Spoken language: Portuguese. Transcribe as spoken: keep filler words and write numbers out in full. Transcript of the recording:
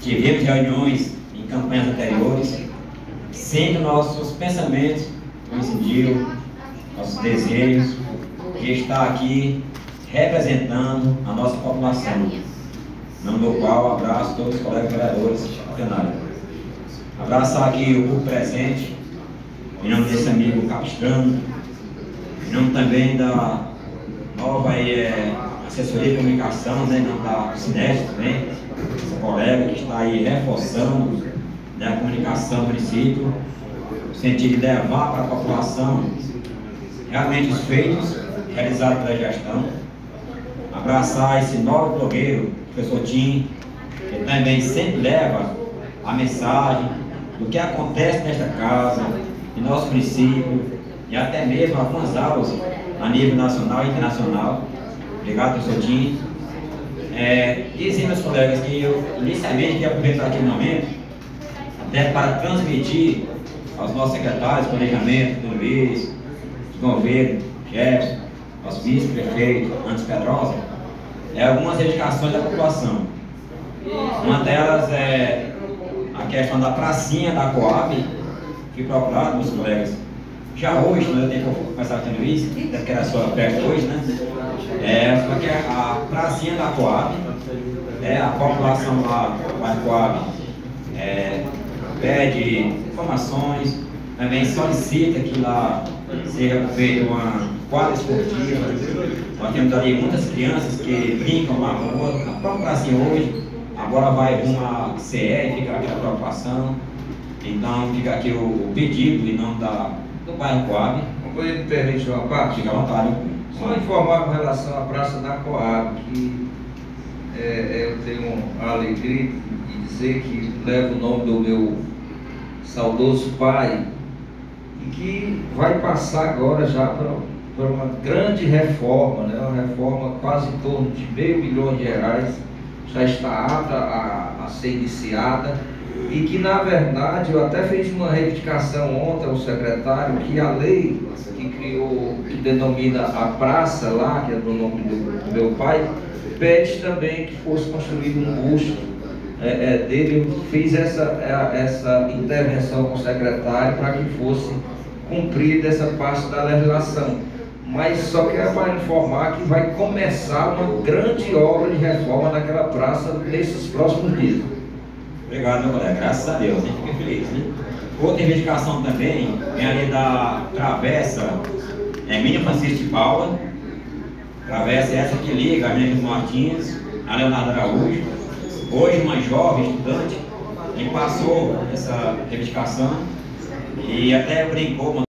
tivemos reuniões em campanhas anteriores, sempre nossos pensamentos coincidiram, nossos desejos de estar aqui representando a nossa população, no nome do qual abraço todos os colegas vereadores do plenário. Abraçar aqui o público presente, em nome desse amigo Capistrano, em nome também da nova é, assessoria de comunicação, né, em nome da Cineste também, essa colega que está aí reforçando, né, a comunicação do município, no sentido de levar para a população realmente os feitos realizados pela gestão. Abraçar esse novo blogueiro, professor Tim, que também sempre leva a mensagem do que acontece nesta casa, em nosso município, e até mesmo algumas aulas a nível nacional e internacional. Obrigado, professor Tim. É, dizer, meus colegas, que eu inicialmente queria aproveitar aqui o momento até para transmitir aos nossos secretários de planejamento, do Luiz, de governo, Jefferson, nosso vice-prefeito, Antes Pedrosa, é, algumas reivindicações da população. Uma delas é a questão da pracinha da Coab, que procurado, meus colegas, já hoje, né, eu tenho que começar tendo isso, deve que era a sua festa hoje, né? É, só que a pracinha da Coab, é, a população lá da Coab é, pede informações, também solicita que lá seja feita uma quadra esportiva. Nós temos ali muitas crianças que brincam na rua, a própria pracinha hoje, agora vai rumo à C E, fica aquela preocupação. Então fica aqui o pedido em nome da, do bairro Coab. Você me permite uma parte? Fica à vontade. Só informar com relação à Praça da Coab, que é, eu tenho a alegria de dizer que leva o nome do meu saudoso pai e que vai passar agora já para, para uma grande reforma, né? Uma reforma quase em torno de meio milhão de reais, já está apta a, a ser iniciada. E que, na verdade, eu até fiz uma reivindicação ontem ao secretário que a lei que criou, que denomina a praça lá, que é do nome do, do meu pai, pede também que fosse construído um busto é, é, dele. Eu fiz essa, essa intervenção com o secretário para que fosse cumprida essa parte da legislação. Mas só quero para informar que vai começar uma grande obra de reforma naquela praça nesses próximos dias. Obrigado, meu colega. Graças a Deus, a gente fica feliz, né? Outra reivindicação também é ali da travessa é, Mina Francisco de Paula. Travessa essa que liga a Mendes Martins, a Leonardo Araújo. Hoje, uma jovem estudante que passou essa reivindicação e até brincou.